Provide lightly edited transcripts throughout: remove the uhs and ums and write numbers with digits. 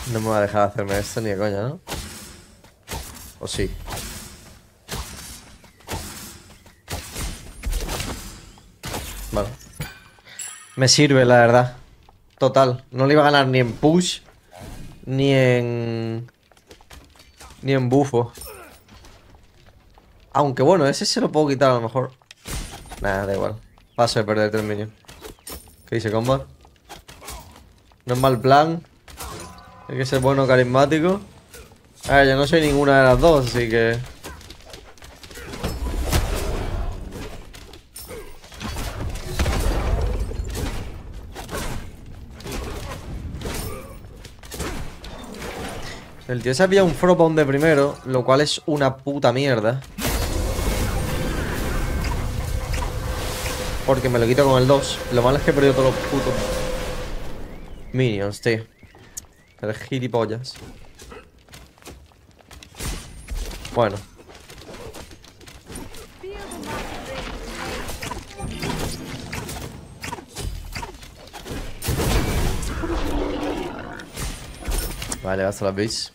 No me va a dejar hacerme esto ni de coña, ¿no? ¿O sí? Vale. Me sirve, la verdad. Total. No le iba a ganar ni en push, ni en... ni en bufo. Aunque bueno, ese se lo puedo quitar a lo mejor. Nada, da igual. Paso de perderte el minion. ¿Qué dice combat? No es mal plan. Hay que ser bueno, carismático. A ver, yo no soy ninguna de las dos, así que... El tío se ha pillado un Frostbound de primero, lo cual es una puta mierda. Porque me lo quito con el 2. Lo malo es que he perdido todos los putos minions, tío. El gilipollas. Bueno. Vale, hasta las veis.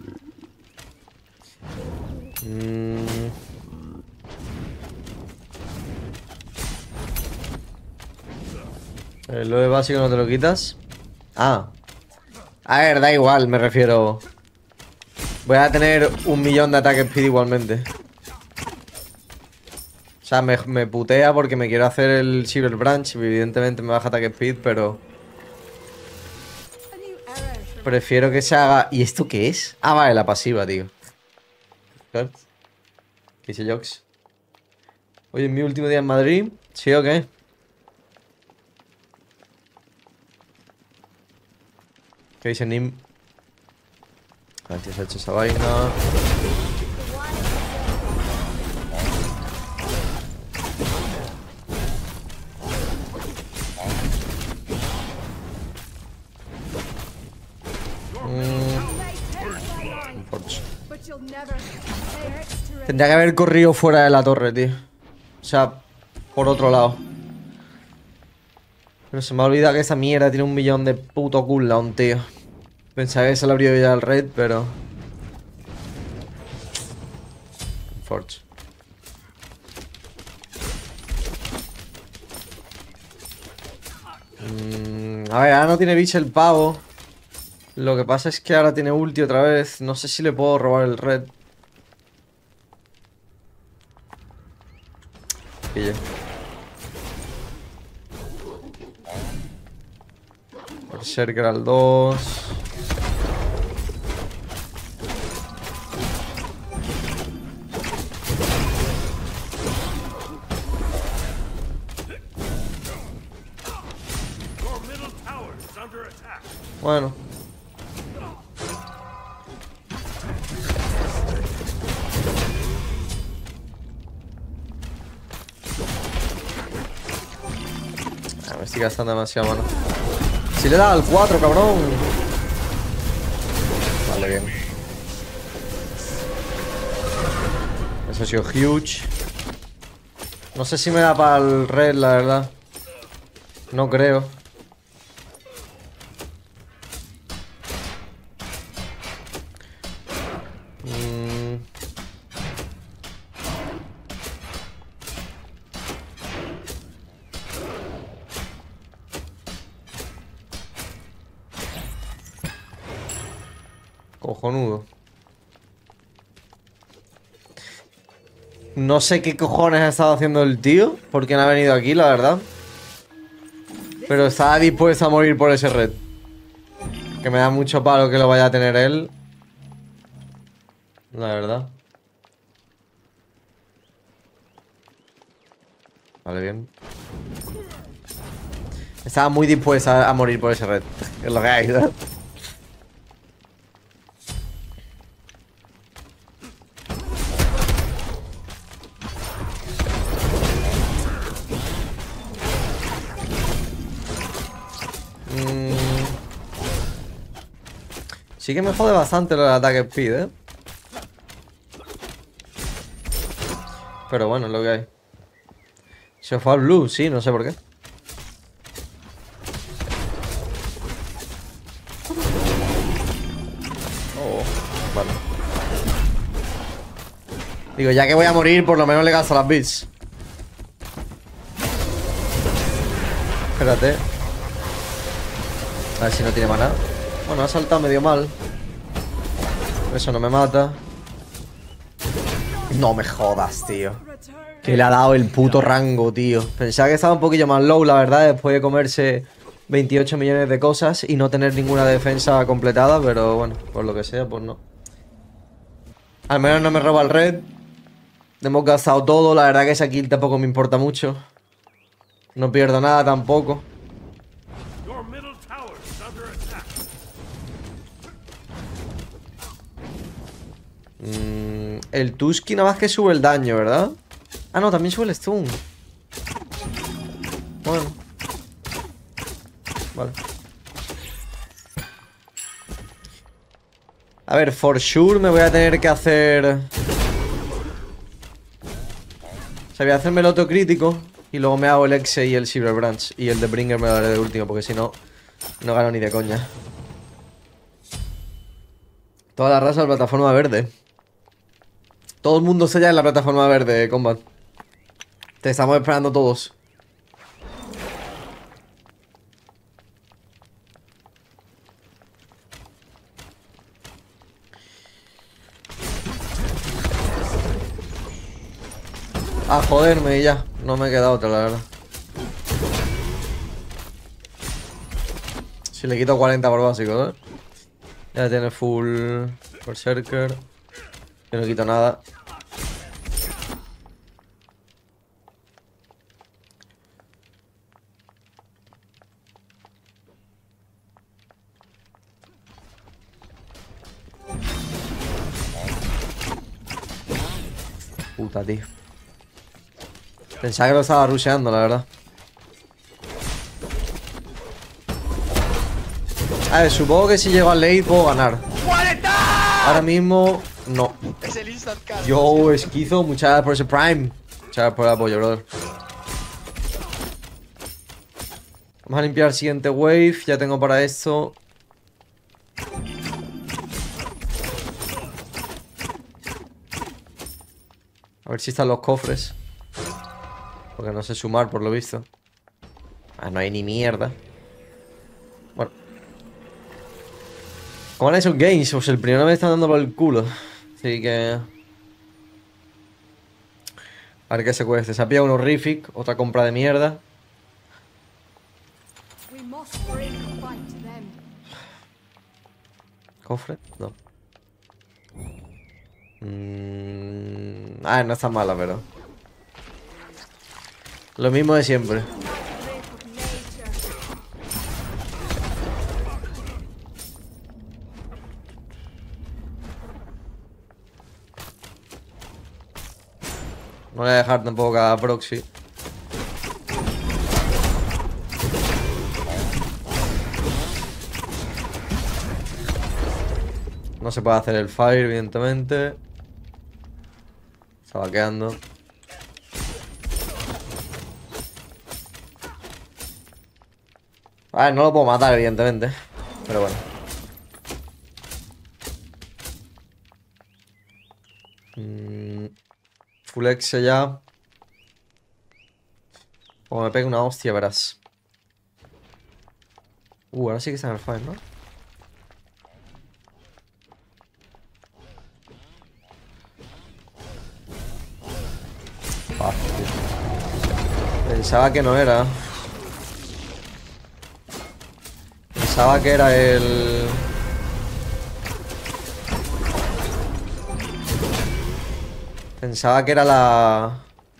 Lo de básico no te lo quitas. Ah. A ver, da igual, me refiero. Voy a tener 1.000.000 de ataque speed igualmente. O sea, me putea porque me quiero hacer el Silver Branch. Evidentemente me baja ataque speed, pero... prefiero que se haga... ¿Y esto qué es? Ah, vale, la pasiva, tío. ¿Qué dice Jox? Hoy es mi último día en Madrid. ¿Sí o qué? ¿Qué dice Nim? Antes ha hecho esa vaina. Tendría que haber corrido fuera de la torre, tío. O sea, por otro lado. Pero se me ha olvidado que esa mierda tiene 1.000.000 de puto cooldown, tío. Pensaba que se le abrió ya el raid, pero... Forge. A ver, ahora no tiene bicho el pavo. Lo que pasa es que ahora tiene ulti otra vez. No sé si le puedo robar el red. Pille. Berserker al 2. Bueno. Me estoy gastando demasiado mano. Si le da al 4, cabrón. Vale, bien. Eso ha sido huge. No sé si me da para el red, la verdad. No creo. Cojonudo. No sé qué cojones ha estado haciendo el tío. Porque no ha venido aquí, la verdad. Pero estaba dispuesto a morir por ese red. Que me da mucho palo que lo vaya a tener él. La verdad. Vale, bien. Estaba muy dispuesta a morir por ese red. Es lo que hay, ¿verdad? Sí que me jode bastante lo del ataque speed, ¿eh? Pero bueno, es lo que hay. Se fue al blue, sí, no sé por qué. Digo, ya que voy a morir, por lo menos le gasto las bits. Espérate. A ver si no tiene maná. Bueno, ha saltado medio mal. Eso no me mata. No me jodas, tío. Que le ha dado el puto rango, tío. Pensaba que estaba un poquillo más low, la verdad, después de comerse 28 millones de cosas y no tener ninguna defensa completada, pero bueno, por lo que sea, pues no. Al menos no me roba el red. Hemos gastado todo, la verdad que esa kill tampoco me importa mucho. No pierdo nada tampoco. El Tusky nada más que sube el daño, ¿verdad? Ah, no, también sube el stun. Bueno. Vale. A ver, for sure me voy a tener que hacer... O sea, voy a hacerme el autocrítico y luego me hago el Exe y el Silver Branch. Y el de Bringer me lo daré de último, porque si no, no gano ni de coña. Toda la raza de la plataforma verde. Todo el mundo sella en la plataforma verde, Combat. Te estamos esperando todos. A joderme y ya. No me queda otra, la verdad. Si le quito 40 por básico, ¿eh? Ya tiene full Berserker. Yo no quito nada. Puta, tío. Pensaba que lo estaba rusheando, la verdad. A ver, supongo que si llego al late puedo ganar. Ahora mismo, no. Es el instant cast. Yo, Esquizo, muchas gracias por ese Prime. Muchas gracias por el apoyo, brother. Vamos a limpiar el siguiente wave. Ya tengo para esto. A ver si están los cofres. Porque no sé sumar, por lo visto. Ah, no hay ni mierda. Bueno. ¿Cómo han hecho games? Pues el primero me está dando por el culo. Así que... A ver qué se cueste. Se ha pillado un horrific. Otra compra de mierda. ¿Cofre? No. Ah, no está mala, pero... Lo mismo de siempre. No voy a dejar tampoco cada proxy. No se puede hacer el fire, evidentemente. Está vaqueando. A ver, no lo puedo matar, evidentemente. Pero bueno. Full Exe ya. Como me pegue una hostia, verás. Ahora sí que está en el fire, ¿no? Fácil. Pensaba que no era. Pensaba que era el... Pensaba que era la...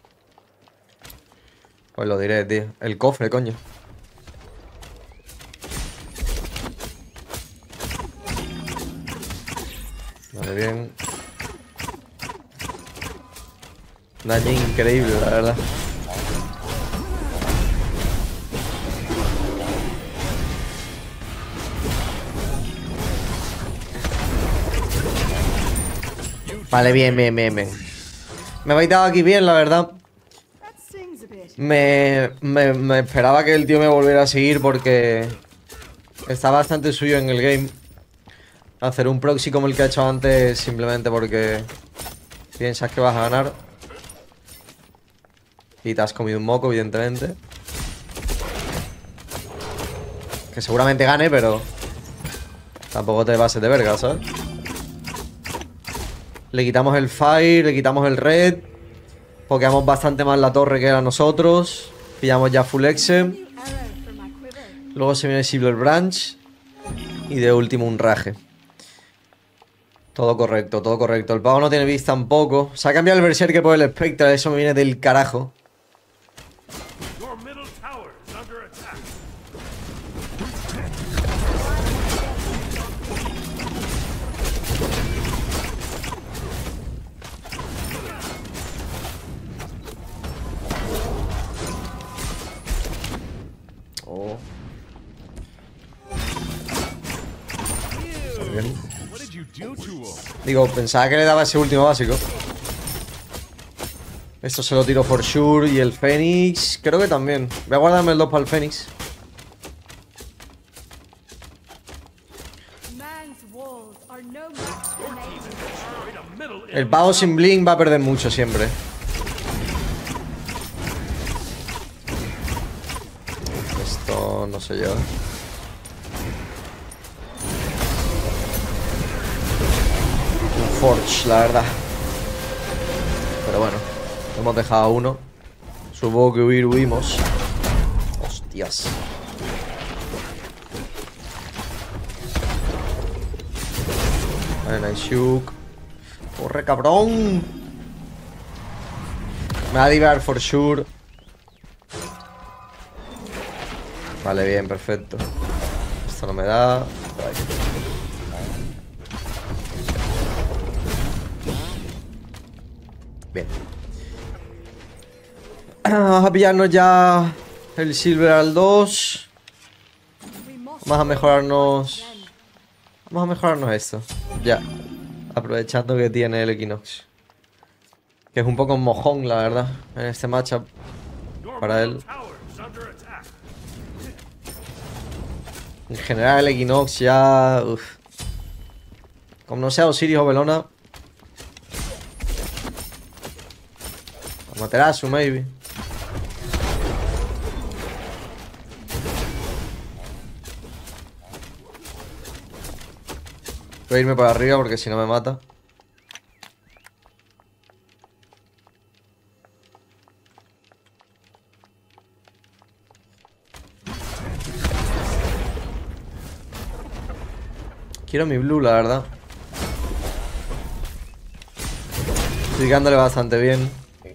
Pues lo diré, tío. El cofre, coño. Vale, bien. Daño increíble, la verdad. Vale, bien. Me habéis dado aquí bien, la verdad. Me esperaba que el tío me volviera a seguir porque está bastante suyo en el game. Hacer un proxy como el que ha hecho antes simplemente porque Piensas que vas a ganar. Y te has comido un moco, evidentemente. Que seguramente gane, pero tampoco te pases de verga, ¿sabes? Le quitamos el fire, le quitamos el red. Pokeamos bastante más la torre que era nosotros. Pillamos ya full exe. Luego se viene Silver Branch. Y de último un rage. Todo correcto, todo correcto. El pavo no tiene vista tampoco. Se ha cambiado el Berserker por el Spectre. Eso me viene del carajo. Oh. Bien. Digo, pensaba que le daba ese último básico. Esto se lo tiro for sure. Y el Fénix, creo que también. Voy a guardarme el 2 para el Fénix. El pavo sin blink va a perder mucho siempre. Esto no sé yo. Un Forge, la verdad. Pero bueno, hemos dejado a uno. Supongo que huimos. Hostias. Vale, nice shook. Corre, cabrón. Me va a divar for sure. Vale, bien, perfecto. Esto no me da. Bien. Vamos a pillarnos ya el Silver al 2. Vamos a mejorarnos. Vamos a mejorarnos esto. Ya. Aprovechando que tiene el Equinox. Que es un poco mojón, la verdad, en este matchup. Para él. En general el Equinox ya... Uf. Como no sea Osiris o Belona. Amaterasu, maybe. Voy a irme para arriba porque si no me mata. Quiero mi blue, la verdad. Estoy dándole bastante bien.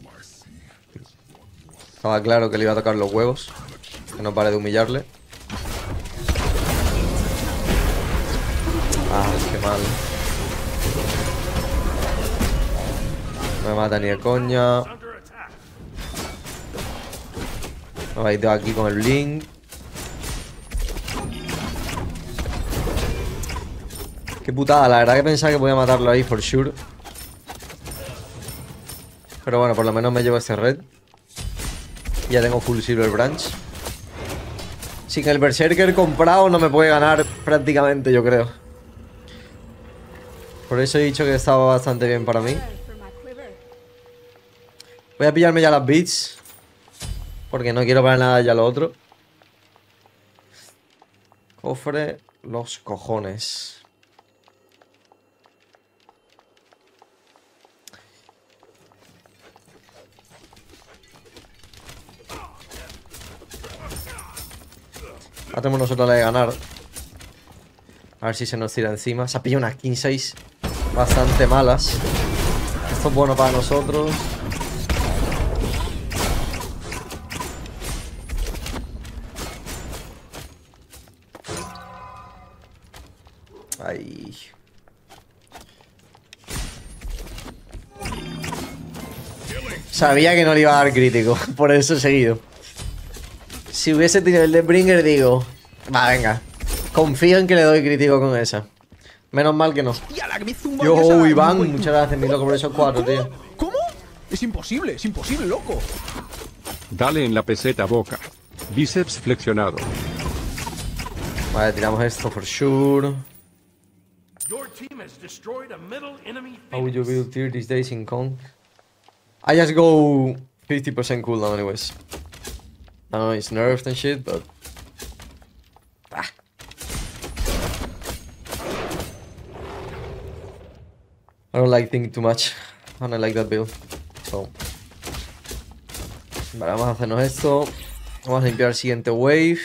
Estaba claro que le iba a tocar los huevos. Que no pare de humillarle. Ah, qué mal. No me mata ni de coña. Me va a ir aquí con el blink. Qué putada, la verdad que pensaba que podía matarlo ahí for sure. Pero bueno, por lo menos me llevo este red. Ya tengo full Silver Branch. Sin el Berserker comprado no me puede ganar prácticamente, yo creo. Por eso he dicho que estaba bastante bien para mí. Voy a pillarme ya las beats. Porque no quiero para nada ya lo otro. Cofre, los cojones. Ahora tenemos nosotros la de ganar. A ver si se nos tira encima. Se ha pillado unas 15 bastante malas. Esto es bueno para nosotros. Ahí. Sabía que no le iba a dar crítico. Por eso he seguido. Si hubiese tenido el de Bringer, digo... Va, venga. Confío en que le doy crítico con esa. Menos mal que no. Yo, Iván, muchas gracias, mi loco, por esos 4, tío. ¿Cómo? Es imposible, loco. Dale en la peseta boca. Bíceps flexionado. Vale, tiramos esto for sure. has destroyed a middle enemy How would you Phoenix. build tier these days in Kong? I just go 50% cooldown anyways. I know it's nerfed and shit, but... Ah. I don't like thinking too much. I don't like that build. So... Vale, vamos a hacernos esto. Vamos a limpiar el siguiente wave.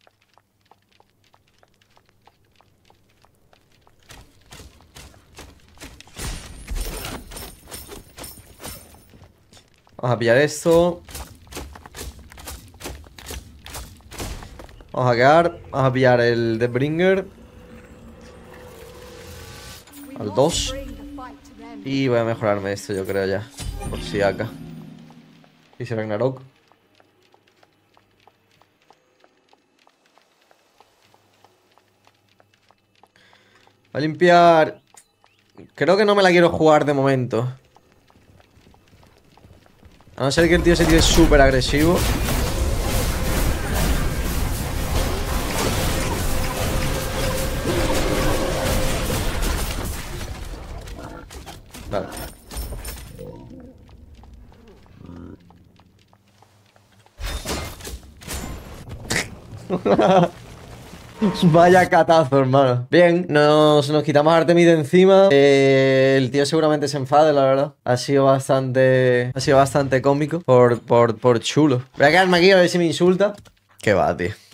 Vamos a pillar esto. Vamos a quedar. Vamos a pillar el Deathbringer. Al 2. Y voy a mejorarme esto, yo creo ya. Por si acá. Dice Ragnarok. Voy a limpiar. Creo que no me la quiero jugar de momento. A no ser que el tío se tire súper agresivo. Vale. Vaya catazo, hermano. Bien, nos quitamos a Artemis de encima. El tío seguramente se enfade, la verdad. Ha sido bastante cómico por chulo. Voy a quedarme aquí a ver si me insulta. Qué va, tío.